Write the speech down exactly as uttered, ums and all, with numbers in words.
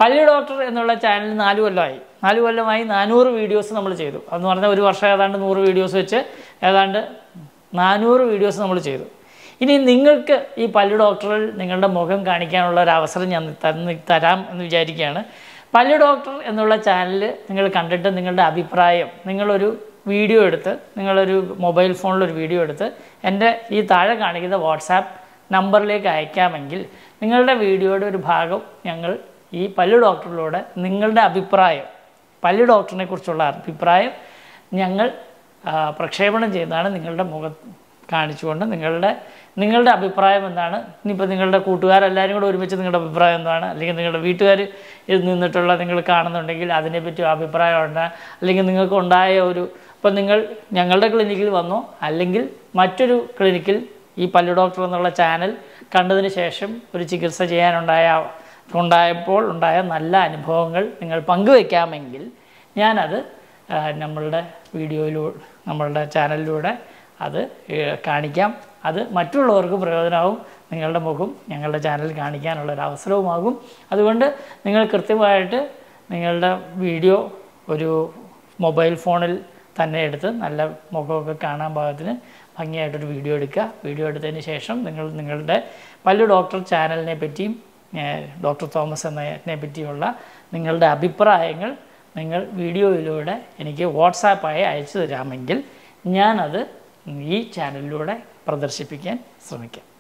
പല്ലു ഡോക്ടർ എന്നുള്ള ചാനൽ നാല് കൊല്ലമായി നാല് കൊല്ലമായി നാനൂറ് വീഡിയോസ് നമ്മൾ ചെയ്തു. അതെന്ന് പറഞ്ഞാൽ ഒരു വർഷം ഏതാണ്ട് നൂറ് വീഡിയോസ് വെച്ച് ഏതാണ്ട് നാനൂറ് വീഡിയോസ് നമ്മൾ ചെയ്തു. ഇനി നിങ്ങൾക്ക് ഈ പല്ലു ഡോക്ടറിൽ നിങ്ങളുടെ മുഖം കാണിക്കാനുള്ള ഒരു അവസരം ഞാൻ തന്ന് തരാം എന്ന് വിചാരിക്കുകയാണ്. പല്ലു ഡോക്ടർ എന്നുള്ള ചാനൽ നിങ്ങൾ കണ്ടിട്ട് നിങ്ങളുടെ അഭിപ്രായം നിങ്ങളൊരു വീഡിയോ എടുത്ത് നിങ്ങളൊരു മൊബൈൽ ഫോണിലൊരു വീഡിയോ എടുത്ത് എൻ്റെ ഈ താഴെ കാണിക്കുന്ന വാട്സാപ്പ് നമ്പറിലേക്ക് അയക്കാമെങ്കിൽ നിങ്ങളുടെ വീഡിയോയുടെ ഒരു ഭാഗം ഞങ്ങൾ ഈ പല്ലു ഡോക്ടറിലൂടെ നിങ്ങളുടെ അഭിപ്രായം പല്ലു ഡോക്ടറിനെ കുറിച്ചുള്ള അഭിപ്രായം ഞങ്ങൾ പ്രക്ഷേപണം ചെയ്യുന്നതാണ്. നിങ്ങളുടെ മുഖം കാണിച്ചുകൊണ്ട് നിങ്ങളുടെ നിങ്ങളുടെ അഭിപ്രായം എന്താണ്, ഇനിയിപ്പോൾ നിങ്ങളുടെ കൂട്ടുകാരെല്ലാവരും കൂടെ ഒരുമിച്ച് നിങ്ങളുടെ അഭിപ്രായം എന്താണ്, അല്ലെങ്കിൽ നിങ്ങളുടെ വീട്ടുകാർ ഇത് നിന്നിട്ടുള്ള നിങ്ങൾ കാണുന്നുണ്ടെങ്കിൽ അതിനെപ്പറ്റി അഭിപ്രായം ഉണ്ട്, അല്ലെങ്കിൽ നിങ്ങൾക്ക് ഉണ്ടായ ഒരു ഇപ്പം നിങ്ങൾ ഞങ്ങളുടെ ക്ലിനിക്കിൽ വന്നോ അല്ലെങ്കിൽ മറ്റൊരു ക്ലിനിക്കിൽ ഈ പല്ലു ഡോക്ടർ എന്നുള്ള ചാനൽ കണ്ടതിന് ശേഷം ഒരു ചികിത്സ ചെയ്യാനുണ്ടായ ഉണ്ടായപ്പോൾ ഉണ്ടായ നല്ല അനുഭവങ്ങൾ നിങ്ങൾ പങ്കുവയ്ക്കാമെങ്കിൽ ഞാനത് നമ്മളുടെ വീഡിയോയിലൂടെ നമ്മളുടെ ചാനലിലൂടെ അത് കാണിക്കാം. അത് മറ്റുള്ളവർക്ക് പ്രയോജനമാകും. നിങ്ങളുടെ മുഖം ഞങ്ങളുടെ ചാനലിൽ കാണിക്കാനുള്ളൊരു അവസരവുമാകും. അതുകൊണ്ട് നിങ്ങൾ കൃത്യമായിട്ട് നിങ്ങളുടെ വീഡിയോ ഒരു മൊബൈൽ ഫോണിൽ തന്നെ എടുത്ത് നല്ല മുഖമൊക്കെ കാണാൻ പാകത്തിന് ഭംഗിയായിട്ടൊരു വീഡിയോ എടുക്കുക. വീഡിയോ എടുത്തതിന് ശേഷം നിങ്ങൾ നിങ്ങളുടെ പല്ലു ഡോക്ടർ ചാനലിനെ പറ്റിയും ഡോക്ടർ തോമസ് എന്നതിനെ പറ്റിയുള്ള നിങ്ങളുടെ അഭിപ്രായങ്ങൾ നിങ്ങൾ വീഡിയോയിലൂടെ എനിക്ക് വാട്സാപ്പായി അയച്ചു തരാമെങ്കിൽ ഞാനത് ഈ ചാനലിലൂടെ പ്രദർശിപ്പിക്കാൻ ശ്രമിക്കാം.